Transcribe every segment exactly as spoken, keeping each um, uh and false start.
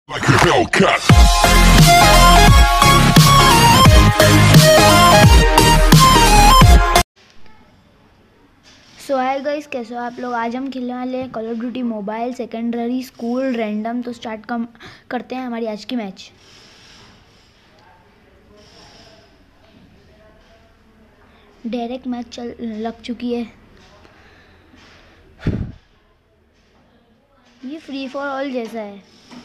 Like a Hellcat. So hi guys, कैसे हो आप लोग। आज हम खेलने वाले हैं call of duty mobile secondary school random. तो स्टार्ट कम करते हैं हमारी आज की मैच। डायरेक्ट मैच चल लग चुकी है। ये फ्री फॉर ऑल जैसा है।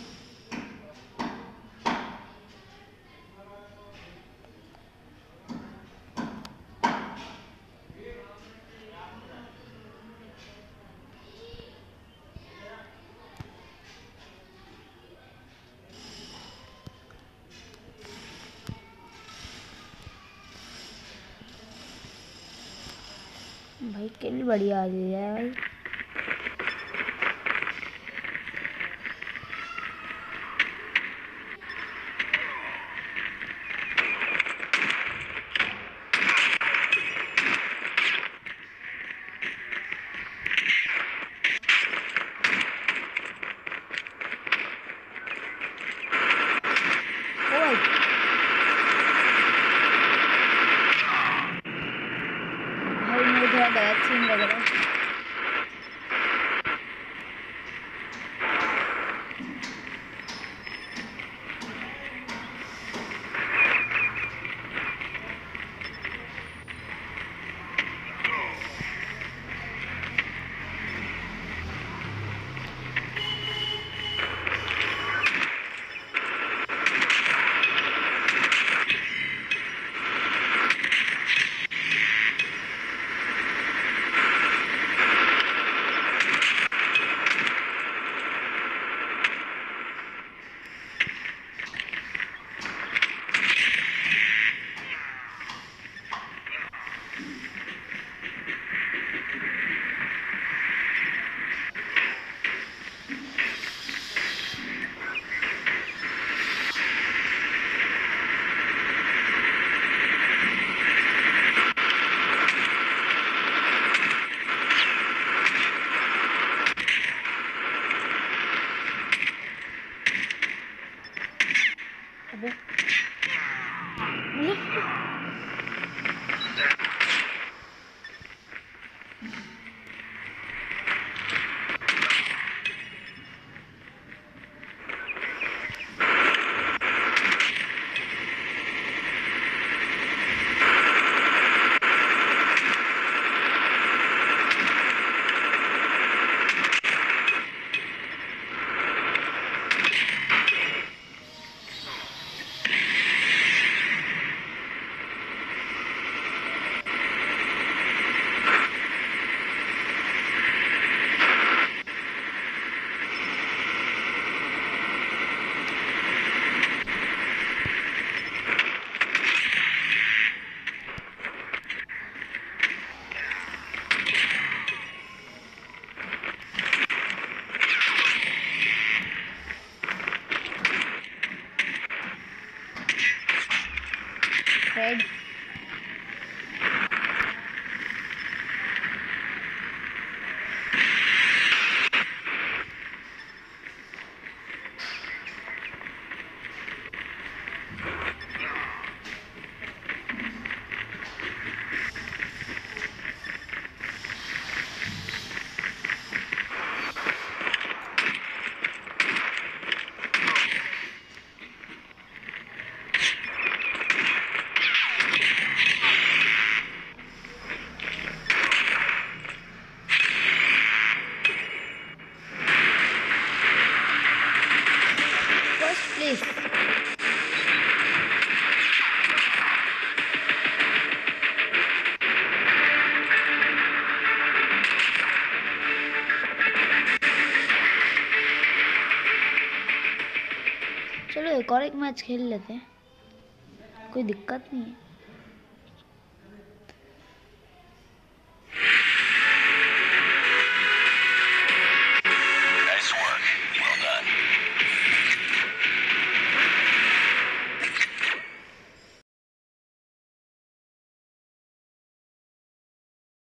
भाई किल बढ़िया आ रही है भाई। ओ भाई भाई मेरे थोड़ा गलत सीन लग रहा है। अबे हेड फर्स्ट प्लेस। चलो एक और एक मैच खेल लेते हैं, कोई दिक्कत नहीं है।